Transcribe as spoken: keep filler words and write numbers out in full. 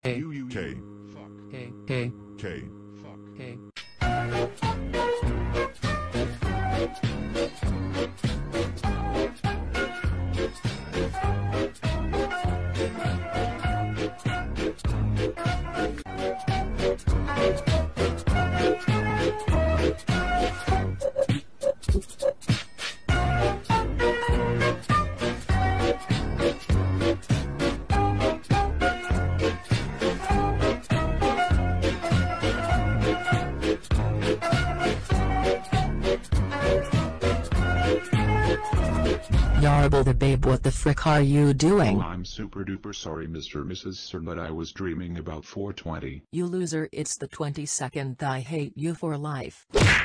K U U K K K K K. Yarble the babe, what the frick are you doing? Oh, I'm super duper sorry, Mister Missus Sir, but I was dreaming about four twenty. You loser, it's the twenty-second, I hate you for life.